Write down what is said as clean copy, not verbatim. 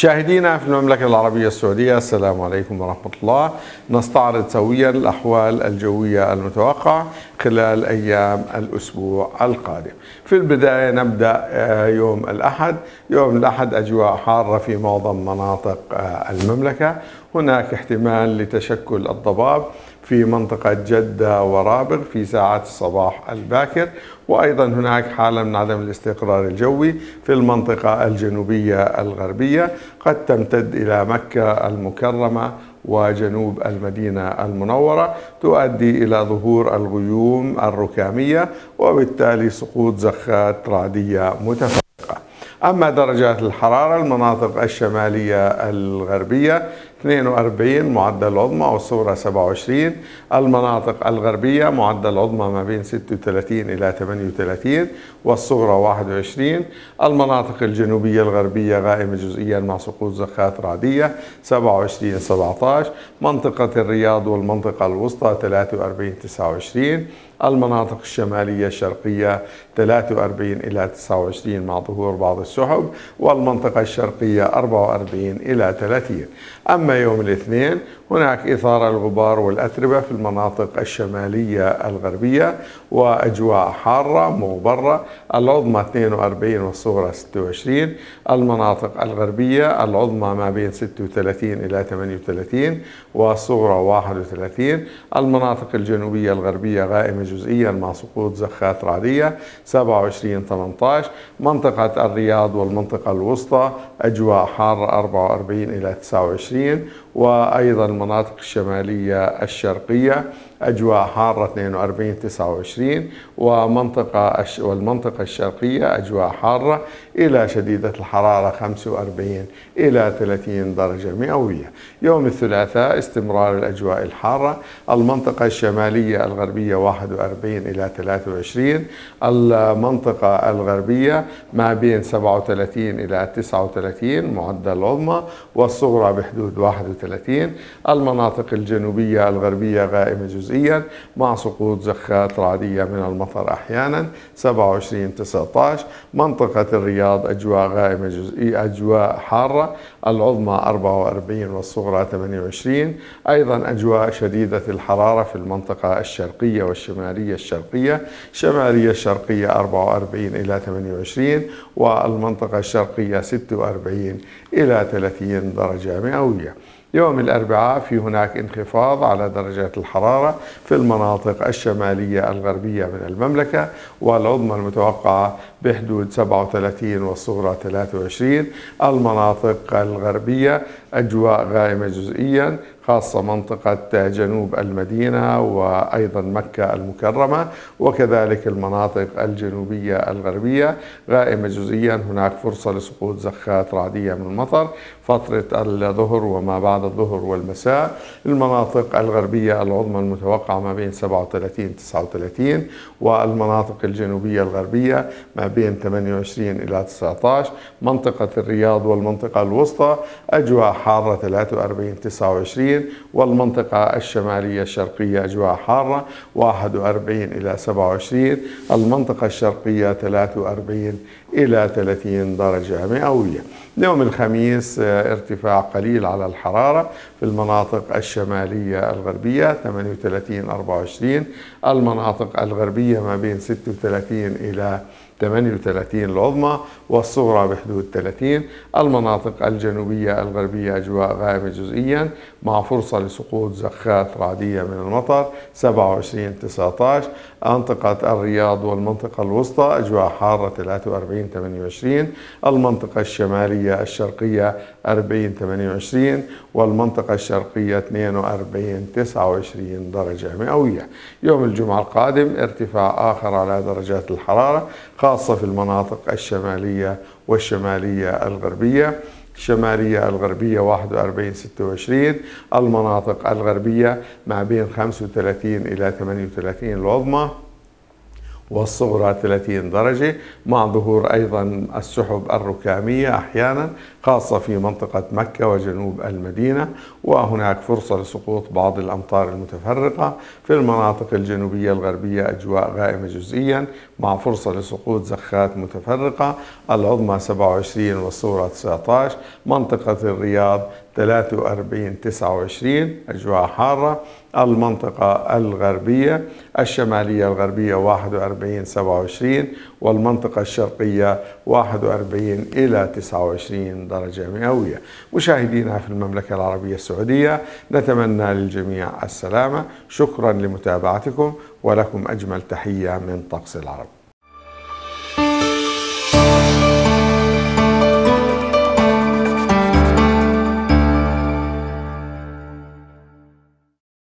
مشاهدينا في المملكة العربية السعودية، السلام عليكم ورحمة الله. نستعرض سويا الأحوال الجوية المتوقعة خلال أيام الأسبوع القادم. في البداية نبدأ يوم الأحد. يوم الأحد أجواء حارة في معظم مناطق المملكة. هناك احتمال لتشكل الضباب في منطقة جدة ورابغ في ساعات الصباح الباكر، وأيضا هناك حالة من عدم الاستقرار الجوي في المنطقة الجنوبية الغربية، قد تمتد إلى مكة المكرمة وجنوب المدينة المنورة، تؤدي إلى ظهور الغيوم الركامية وبالتالي سقوط زخات رعدية متفرقة. أما درجات الحرارة، المناطق الشمالية الغربية 42 معدل العظمى والصغرى 27. المناطق الغربية معدل العظمى ما بين 36 إلى 38 والصغرى 21. المناطق الجنوبية الغربية غائمة جزئيا مع سقوط زخات رعدية 27 17. منطقة الرياض والمنطقة الوسطى 43 29. المناطق الشمالية الشرقية 43 إلى 29 مع ظهور بعض السحب، والمنطقة الشرقية 44 إلى 30. أما يوم الاثنين هناك إثارة الغبار والأتربة في المناطق الشمالية الغربية وأجواء حارة مغبرة، العظمى 42 والصغرى 26. المناطق الغربية العظمى ما بين 36 إلى 38 والصغرى 31. المناطق الجنوبية الغربية غائمة جزئيا مع سقوط زخات رعدية 27 18. منطقة الرياض والمنطقة الوسطى أجواء حارة 44 إلى 29، وأيضا المناطق الشمالية الشرقية أجواء حارة 42 29، والمنطقة الشرقية أجواء حارة إلى شديدة الحرارة 45 إلى 30 درجة مئوية. يوم الثلاثاء استمرار الأجواء الحارة. المنطقة الشمالية الغربية 41 إلى 23. المنطقة الغربية ما بين 37 إلى 39 معدل العظمى والصغرى بحدود 31. المناطق الجنوبية الغربية غائمة جزئيا مع سقوط زخات رعدية من المطر أحيانا 27 19. منطقة الرياض أجواء غائمة جزئية أجواء حارة، العظمى 44 والصغرى 28. أيضا أجواء شديدة الحرارة في المنطقة الشرقية والشمالية الشرقية. شمالية الشرقية 44 إلى 28 والمنطقة الشرقية 46 إلى 30 درجة مئوية. يوم الأربعاء في هناك انخفاض على درجات الحرارة في المناطق الشمالية الغربية من المملكة، والعظمى المتوقعة بحدود 37 والصغرى 23. المناطق الغربية أجواء غائمة جزئيا، خاصة منطقة جنوب المدينة وأيضا مكة المكرمة، وكذلك المناطق الجنوبية الغربية غائمة جزئيا. هناك فرصة لسقوط زخات رعدية من المطر فترة الظهر وما بعد الظهر والمساء. المناطق الغربية العظمى المتوقعة ما بين 37 39، والمناطق الجنوبية الغربية ما بين 28 إلى 19. منطقة الرياض والمنطقة الوسطى أجواء حارة 43 29، والمنطقة الشمالية الشرقية أجواء حارة 41 إلى 27. المنطقة الشرقية 43 إلى 30 درجة مئوية. يوم الخميس ارتفاع قليل على الحرارة في المناطق الشمالية الغربية 38 24. المناطق الغربية ما بين 36 إلى 38 العظمى والصغرى بحدود 30. المناطق الجنوبية الغربية أجواء غائمة جزئيا مع فرصة لسقوط زخات رعدية من المطر 27 19. منطقة الرياض والمنطقة الوسطى أجواء حارة 43 28. المنطقة الشمالية الشرقية 40 28، والمنطقة الشرقية 42 29 درجة مئوية. يوم الجمعة القادم ارتفاع آخر على درجات الحرارة، خاصة في المناطق الشمالية والشمالية الغربية. الشمالية الغربية 41 26. المناطق الغربية ما بين 35 إلى 38 العظمى، والصغرى 30 درجة، مع ظهور أيضا السحب الركامية أحيانا خاصة في منطقة مكة وجنوب المدينة، وهناك فرصة لسقوط بعض الأمطار المتفرقة. في المناطق الجنوبية الغربية أجواء غائمة جزئيا مع فرصة لسقوط زخات متفرقة، العظمى 27 والصغرى 19. منطقة الرياض 43 29 أجواء حارة. المنطقة الغربية الشمالية الغربية 41 27، والمنطقة الشرقية 41 إلى 29 درجة مئوية. مشاهدينا في المملكة العربية السعودية، نتمنى للجميع السلامة. شكرا لمتابعتكم، ولكم أجمل تحية من طقس العرب.